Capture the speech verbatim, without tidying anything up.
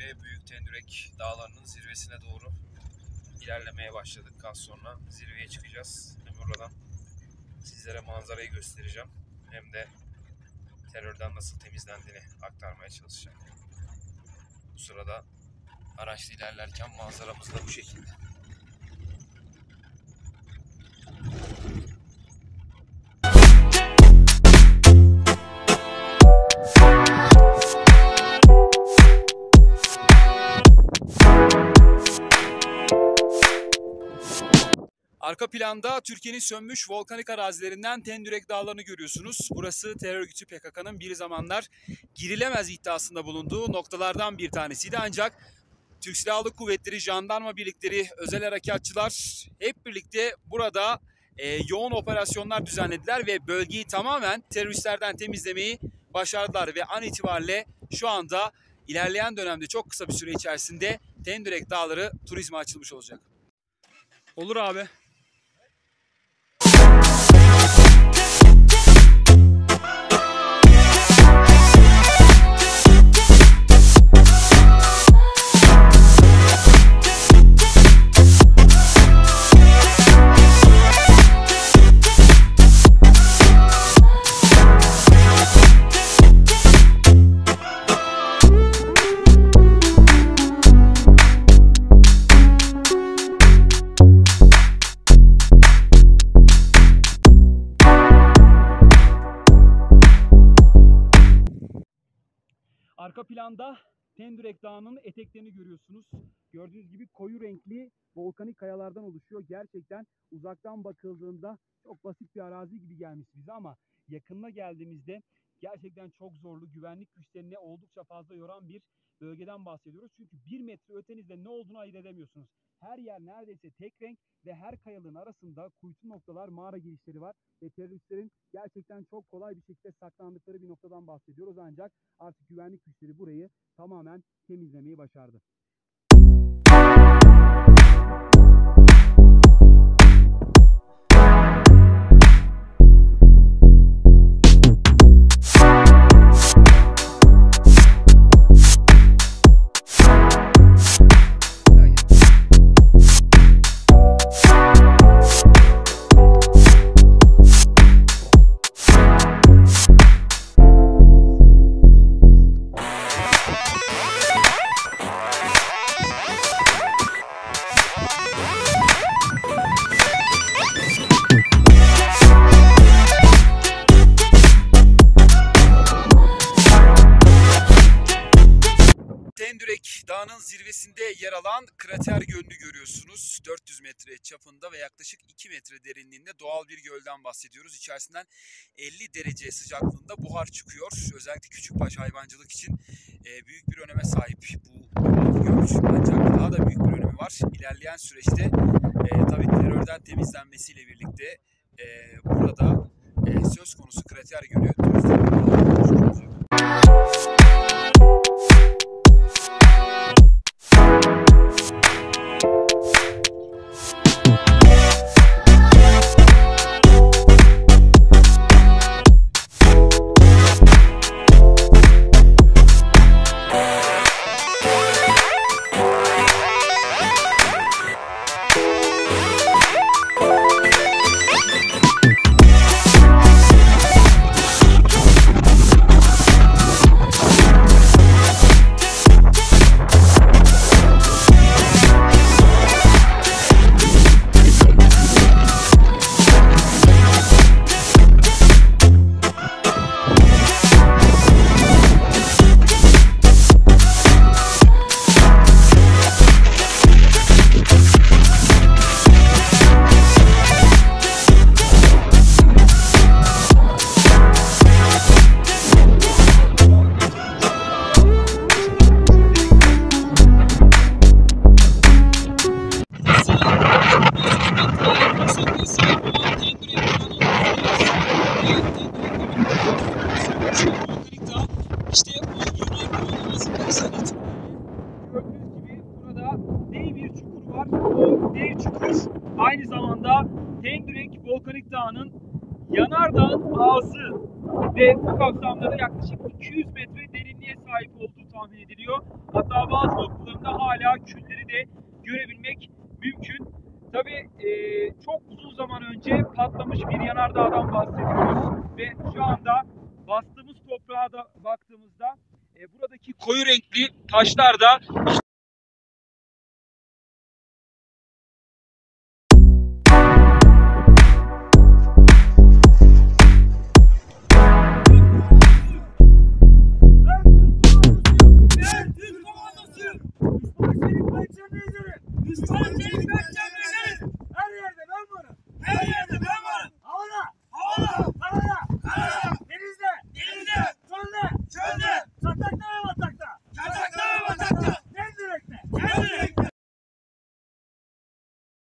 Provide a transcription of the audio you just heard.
ve Büyük Tendürek Dağları'nın zirvesine doğru ilerlemeye başladık. Az sonra zirveye çıkacağız. Hem oradan sizlere manzarayı göstereceğim, hem de terörden nasıl temizlendiğini aktarmaya çalışacağım. Bu sırada araçla ilerlerken manzaramız da bu şekilde. Arka planda Türkiye'nin sönmüş volkanik arazilerinden Tendürek Dağları'nı görüyorsunuz. Burası terör örgütü P K K'nın bir zamanlar girilemez iddiasında bulunduğu noktalardan bir tanesiydi. Ancak Türk Silahlı Kuvvetleri, jandarma birlikleri, özel harekatçılar hep birlikte burada e, yoğun operasyonlar düzenlediler ve bölgeyi tamamen teröristlerden temizlemeyi başardılar. Ve an itibariyle şu anda ilerleyen dönemde çok kısa bir süre içerisinde Tendürek Dağları turizme açılmış olacak. Olur abi. Arka planda Tendürek Dağı'nın eteklerini görüyorsunuz. Gördüğünüz gibi koyu renkli volkanik kayalardan oluşuyor. Gerçekten uzaktan bakıldığında çok basit bir arazi gibi gelmiş bize, ama yakınına geldiğimizde gerçekten çok zorlu, güvenlik güçlerini oldukça fazla yoran bir bölgeden bahsediyoruz. Çünkü bir metre ötenizde ne olduğunu ayırt edemiyorsunuz. Her yer neredeyse tek renk ve her kayalığın arasında kuytu noktalar, mağara girişleri var. Ve teröristlerin gerçekten çok kolay bir şekilde saklandıkları bir noktadan bahsediyoruz. Ancak artık güvenlik güçleri burayı tamamen temizlemeyi başardı. Tendürek Dağı'nın zirvesinde yer alan Krater Gölü'nü görüyorsunuz. dört yüz metre çapında ve yaklaşık iki metre derinliğinde doğal bir gölden bahsediyoruz. İçerisinden elli derece sıcaklığında buhar çıkıyor. Özellikle küçükbaş hayvancılık için e, büyük bir öneme sahip bu göl. Ancak daha da büyük bir önemi var. İlerleyen süreçte e, tabii terörden temizlenmesiyle birlikte e, burada e, söz konusu Krater Gölü turistik. Dev çukur aynı zamanda Tendürek Volkanik Dağı'nın yanardağın ağzı ve bu kapsamda da yaklaşık iki yüz metre derinliğe sahip olduğu tahmin ediliyor. Hatta bazı noktalarında hala külleri de görebilmek mümkün. Tabii e, çok uzun zaman önce patlamış bir yanardağdan bahsediyoruz ve şu anda bastığımız toprağa da baktığımızda e, buradaki koyu renkli taşlar da Düşman senin kaçacağını